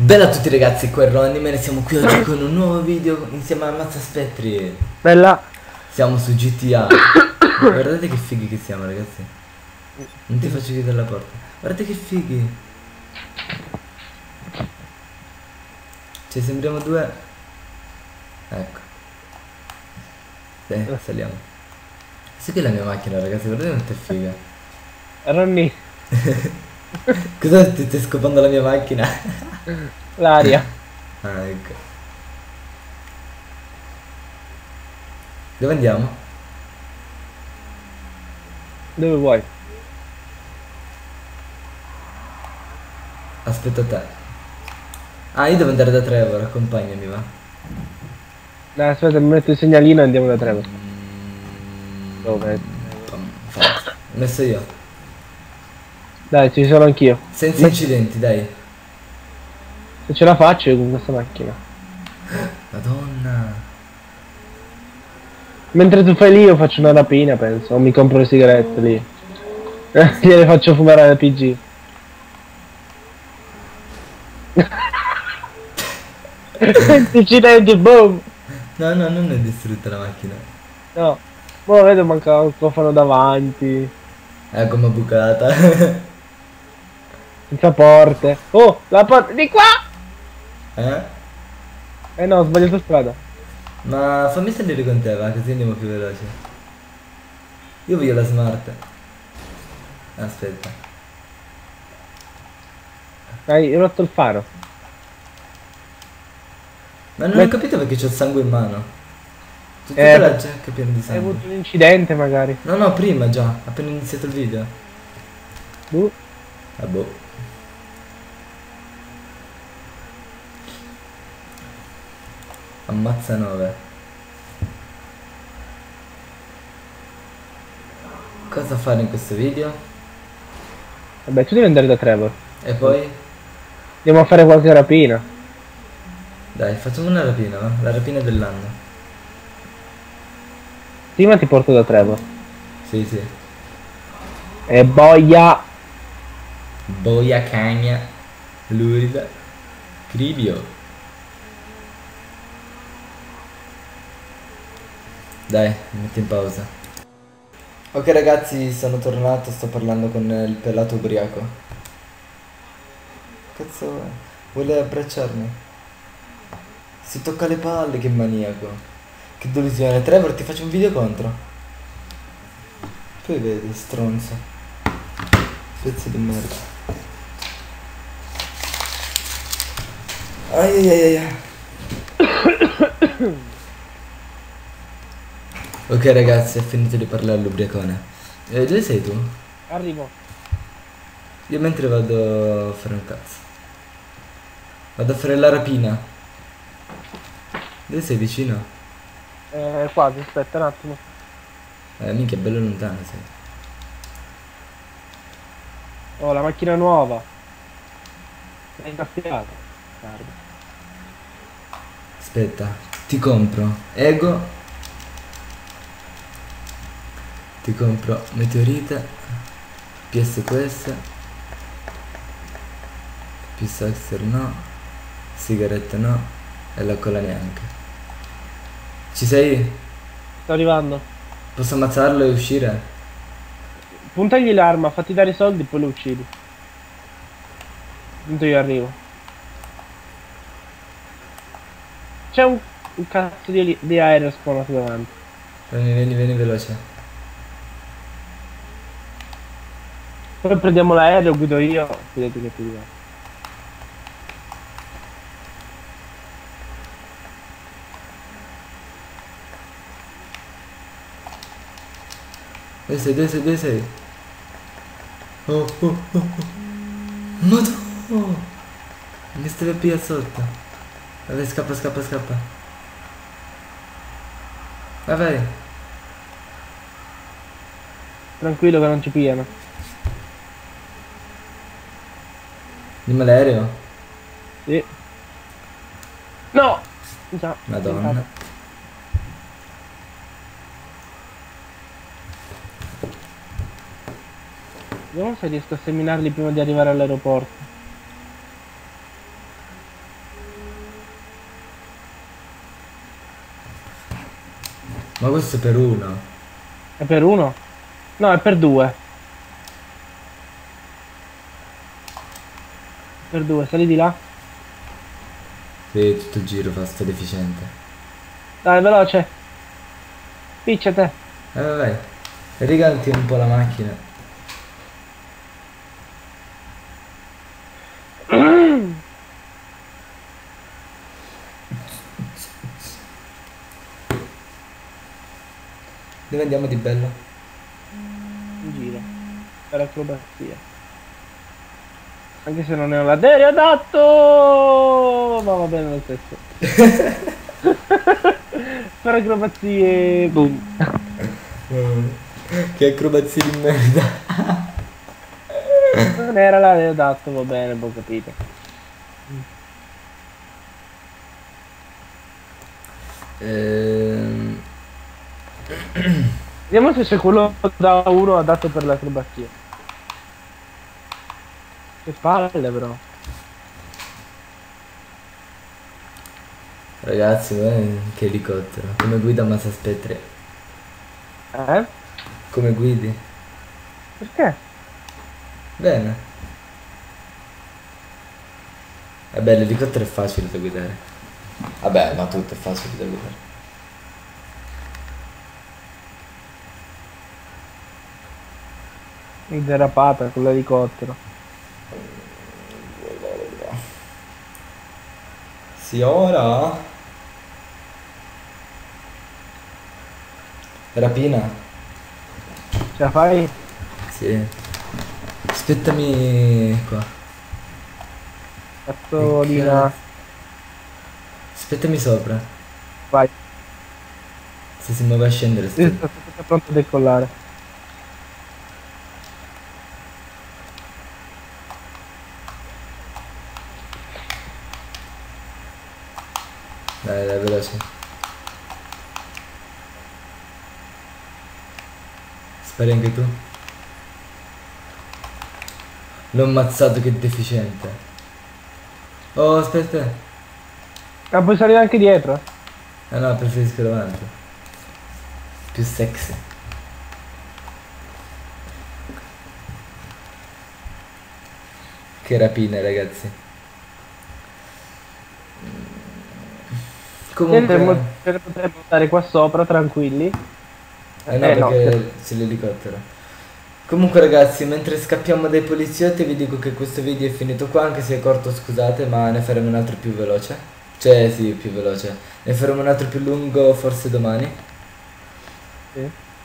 Bella a tutti ragazzi, qua è Ronnie, siamo qui oggi con un nuovo video insieme a Ammazza Spettri. Bella. Siamo su GTA. Guardate che fighi che siamo ragazzi. Non ti faccio chiudere la porta. Guardate che fighi. Cioè sembriamo due. Ecco. Dai, saliamo. Sai che è la mia macchina ragazzi, guardate quanto è figa. Ronnie, Cosa ti stai scopando la mia macchina? l'aria. Ah, ecco. Dove andiamo? Dove vuoi? Aspetta te. Ah, io devo andare da Trevor, accompagnami va. Dai, aspetta, mi metto il segnalino e andiamo da Trevor. Dove? Ho messo io. Dai, ci sono anch'io. Senza incidenti, dai. Se ce la faccio io con questa macchina. Madonna. Mentre tu fai lì io faccio una rapina, penso. O mi compro le sigarette lì. Gliele faccio fumare alla PG. Incidenti, boom! No, no, non è distrutta la macchina. No. Ora vedo manca il cofano davanti. Come bucata. Senza porte. Oh, la porta di qua! Eh? Eh no, ho sbagliato strada. Ma fammi salire con te, va, così andiamo più veloci. Io voglio la smart. Aspetta. Hai rotto il faro. Ma non ho capito perché c'ho il sangue in mano. Tutta la giacca piena di Hai sangue. avuto un incidente magari. No, no, prima già, appena iniziato il video. Ah boh. Ammazza 9. Cosa fare in questo video? Vabbè, tu devi andare da Trevor. E poi? Andiamo a fare qualche rapina. Dai, facciamo una rapina, va? La rapina dell'anno. Prima ti porto da Trevor. Sì, sì. E boia. Boia cagna. Lurida. Cribio. Dai, metti in pausa. Ok ragazzi, sono tornato, sto parlando con il pelato ubriaco. Cazzo è? Vuole abbracciarmi? Si tocca le palle, che maniaco. Che delusione. Trevor, ti faccio un video contro. Poi vedi, stronzo. Pezzo di merda. Ai ai ai ai. Ok ragazzi, ho finito di parlare all'ubriacone. Dove sei tu? Arrivo. Io mentre vado a fare un cazzo. Vado a fare la rapina. Dove sei vicino? Quasi, aspetta un attimo. Minchia, bello lontano sei. Oh, la macchina nuova. È incassato. Guarda. Aspetta, ti compro Ego. Ti compro Meteorite. PSQS. P-Saxer no. Sigarette no. E la cola neanche. Ci sei? Sto arrivando. Posso ammazzarlo e uscire? Puntagli l'arma, fatti dare i soldi e poi lo uccidi. Intanto io arrivo. C'è un cazzo di aereo spawnato davanti. Vieni veloce. Poi prendiamo l'aereo, guido io. Vedete che ti dico. Dove sei? Oh. Madonna! Mi stava via sotto. Vabbè, scappa. Vai. Tranquillo che non ci pigliano. Dimmi l'aereo? Sì. No! Già. Madonna. Vediamo se riesco a seminarli prima di arrivare all'aeroporto. Ma questo è per uno. È per uno? No, è per due. Per due, sali di là. Vedi, tutto il giro fa sto deficiente. Dai, veloce. Piccia te. Vai. Rigalti un po' la macchina. Dove andiamo di bello? In giro. Per acrobazia. Anche se non è un aereo adatto! Ma va bene lo stesso. Per acrobazie. Boom. Che acrobazie di merda. Non era l'aereo adatto, va bene, ho capito. Vediamo se c'è quello da uno adatto per l'acrobazia. Che palle però. Ragazzi, che elicottero. Come guida Massa Spettri. Eh? Come guidi? Perché? Bene. Vabbè, l'elicottero è facile da guidare. Vabbè, ma tutto è facile da guidare. Il derapata con l'elicottero. Sì, ora? Rapina? Ce la fai? Sì. Aspettami qua. Cazzolina. Aspettami sopra. Vai. Se si muove a scendere Io sono pronto a decollare. Dai, dai, veloce. Spari anche tu. L'ho ammazzato, che deficiente. Oh, aspetta. Ah, puoi salire anche dietro? Ah no, preferisco davanti. Più sexy. Che rapine, ragazzi. Comunque... Potremmo stare qua sopra tranquilli. no, perché c'è l'elicottero. Comunque ragazzi, mentre scappiamo dai poliziotti vi dico che questo video è finito qua, anche se è corto scusate, ma ne faremo un altro più veloce. Cioè sì, più veloce. Ne faremo un altro più lungo forse domani. Sì.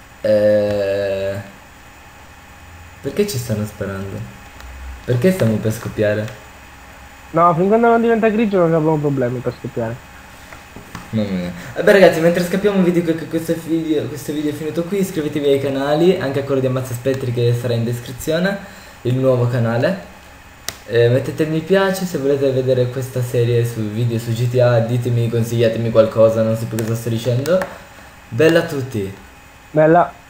Perché ci stanno sparando? Perché stiamo per scoppiare? No, fin quando non diventa grigio non abbiamo problemi per scoppiare. Mamma mia. Vabbè ragazzi, mentre scappiamo vi dico che questo video è finito qui. Iscrivetevi ai canali, anche a quello di Ammazza Spettri che sarà in descrizione, il nuovo canale. Mettete mi piace se volete vedere questa serie su video su GTA. Ditemi, consigliatemi qualcosa, non so più cosa sto dicendo. Bella a tutti. Bella.